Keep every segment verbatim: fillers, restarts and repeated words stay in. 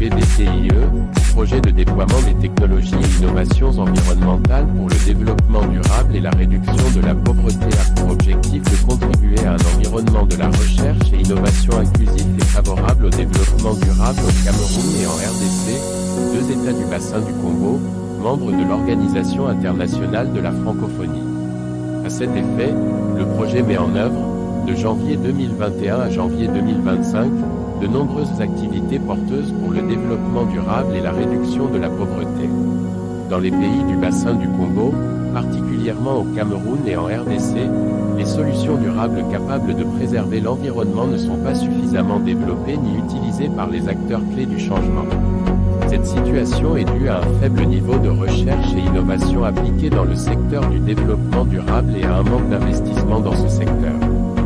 P D T I E, projet de déploiement des technologies et innovations environnementales pour le développement durable et la réduction de la pauvreté, a pour objectif de contribuer à un environnement de la recherche et innovation inclusif et favorable au développement durable au Cameroun et en R D C, deux États du bassin du Congo, membres de l'Organisation internationale de la francophonie. À cet effet, le projet met en œuvre, de janvier deux mille vingt et un à janvier deux mille vingt-cinq, de nombreuses activités porteuses pour le développement durable et la réduction de la pauvreté. Dans les pays du bassin du Congo, particulièrement au Cameroun et en R D C, les solutions durables capables de préserver l'environnement ne sont pas suffisamment développées ni utilisées par les acteurs clés du changement. Cette situation est due à un faible niveau de recherche et innovation appliquée dans le secteur du développement durable et à un manque d'investissement dans ce secteur.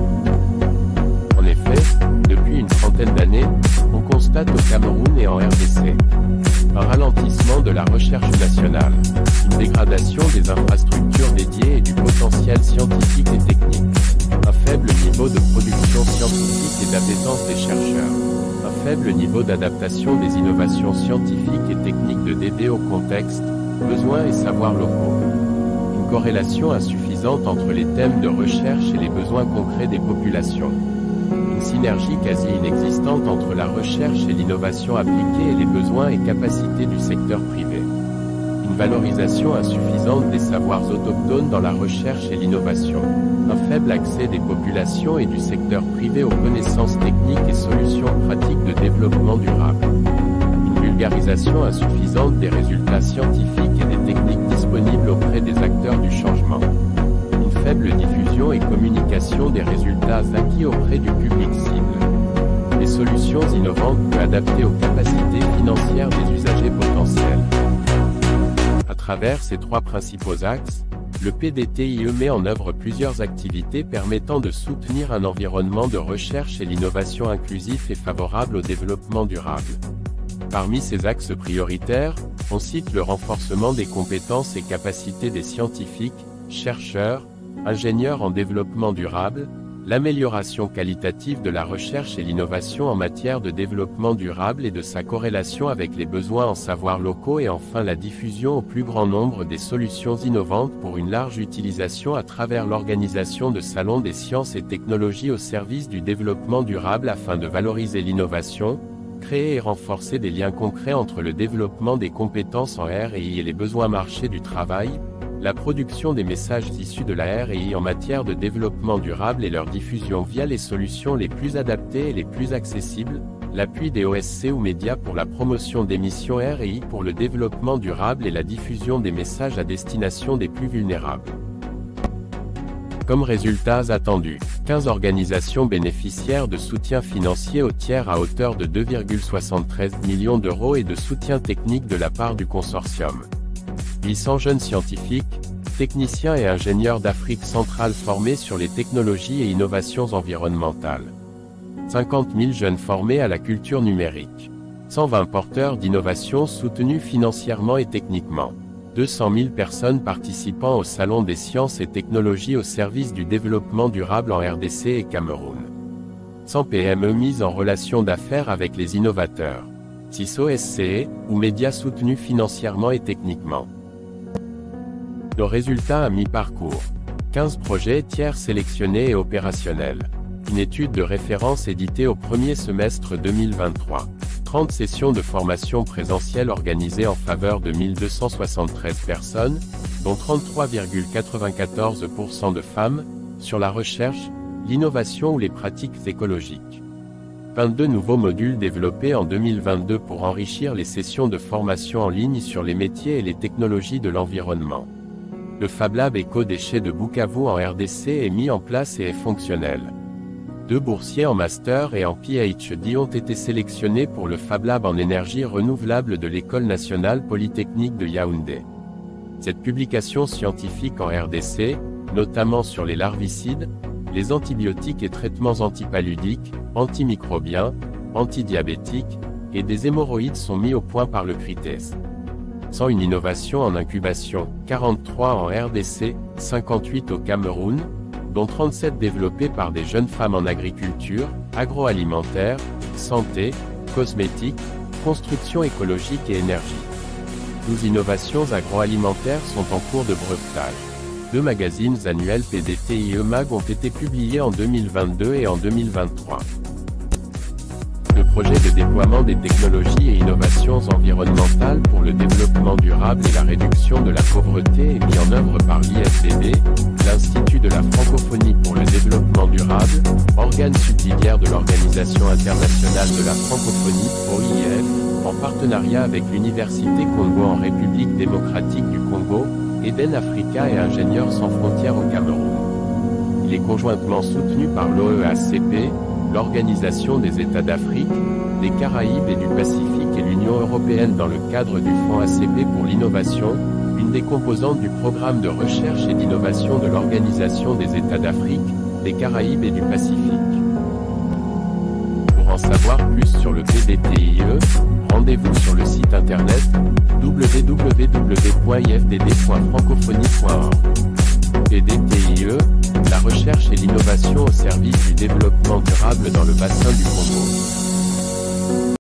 En effet, depuis une trentaine d'années, on constate au Cameroun et en R D C un ralentissement de la recherche nationale, une dégradation des infrastructures dédiées et du potentiel scientifique et technique, un faible niveau de production scientifique et d'appétence des chercheurs, un faible niveau d'adaptation des innovations scientifiques et techniques de D D au contexte, besoins et savoirs locaux, une corrélation insuffisante entre les thèmes de recherche et les besoins concrets des populations, une synergie quasi inexistante entre la recherche et l'innovation appliquée et les besoins et capacités du secteur privé, une valorisation insuffisante des savoirs autochtones dans la recherche et l'innovation, un faible accès des populations et du secteur privé aux connaissances techniques et solutions pratiques de développement durable, une vulgarisation insuffisante des résultats scientifiques et des techniques disponibles auprès des acteurs du changement, une faible diffusion et communication des résultats acquis auprès du public cible, des solutions innovantes peu adaptées aux capacités financières des usagers potentiels. À travers ces trois principaux axes, le P D T I E met en œuvre plusieurs activités permettant de soutenir un environnement de recherche et l'innovation inclusif et favorable au développement durable. Parmi ces axes prioritaires, on cite le renforcement des compétences et capacités des scientifiques, chercheurs, ingénieurs en développement durable, l'amélioration qualitative de la recherche et l'innovation en matière de développement durable et de sa corrélation avec les besoins en savoirs locaux et enfin la diffusion au plus grand nombre des solutions innovantes pour une large utilisation à travers l'organisation de salons des sciences et technologies au service du développement durable afin de valoriser l'innovation, créer et renforcer des liens concrets entre le développement des compétences en R et I et les besoins marchés du travail, la production des messages issus de la R et I en matière de développement durable et leur diffusion via les solutions les plus adaptées et les plus accessibles, l'appui des O S C ou médias pour la promotion des missions R et I pour le développement durable et la diffusion des messages à destination des plus vulnérables. Comme résultats attendus, quinze organisations bénéficiaires de soutien financier au tiers à hauteur de deux virgule soixante-treize millions d'euros et de soutien technique de la part du consortium. huit cents jeunes scientifiques, techniciens et ingénieurs d'Afrique centrale formés sur les technologies et innovations environnementales. cinquante mille jeunes formés à la culture numérique. cent vingt porteurs d'innovation soutenus financièrement et techniquement. deux cent mille personnes participant au Salon des sciences et technologies au service du développement durable en R D C et Cameroun. cent P M E mises en relation d'affaires avec les innovateurs. six O S C E, ou médias soutenus financièrement et techniquement. Nos résultats à mi-parcours. quinze projets tiers sélectionnés et opérationnels. Une étude de référence éditée au premier semestre deux mille vingt-trois. trente sessions de formation présentielle organisées en faveur de mille deux cent soixante-treize personnes, dont trente-trois virgule quatre-vingt-quatorze pour cent de femmes, sur la recherche, l'innovation ou les pratiques écologiques. vingt-deux nouveaux modules développés en deux mille vingt-deux pour enrichir les sessions de formation en ligne sur les métiers et les technologies de l'environnement. Le Fab Lab éco-déchets de Bukavu en R D C est mis en place et est fonctionnel. Deux boursiers en master et en P H D ont été sélectionnés pour le Fab Lab en énergie renouvelable de l'École nationale polytechnique de Yaoundé. Cette publication scientifique en R D C, notamment sur les larvicides, les antibiotiques et traitements antipaludiques, antimicrobiens, antidiabétiques, et des hémorroïdes sont mis au point par le CRITES. Sans une innovation en incubation, quarante-trois en R D C, cinquante-huit au Cameroun, dont trente-sept développées par des jeunes femmes en agriculture, agroalimentaire, santé, cosmétique, construction écologique et énergie. douze innovations agroalimentaires sont en cours de brevetage. Deux magazines annuels P D T I E Mag ont été publiés en deux mille vingt-deux et en deux mille vingt-trois. Le projet de déploiement des technologies et innovations environnementales pour le développement durable et la réduction de la pauvreté est mis en œuvre par l'I F D D, l'Institut de la francophonie pour le développement durable, organe subsidiaire de l'Organisation internationale de la francophonie, O I F, en partenariat avec l'Université Congo en République démocratique du Congo, Eden Africa et Ingénieurs sans frontières au Cameroun. Il est conjointement soutenu par l'O E A C P, l'Organisation des États d'Afrique, des Caraïbes et du Pacifique et l'Union européenne dans le cadre du Fonds A C P pour l'innovation, une des composantes du programme de recherche et d'innovation de l'Organisation des États d'Afrique, des Caraïbes et du Pacifique. Pour en savoir plus sur le P D T I E, rendez-vous sur le site internet w w w point i f d d point francophonie point org. P D T I E, la recherche et l'innovation au service du développement durable dans le bassin du Congo.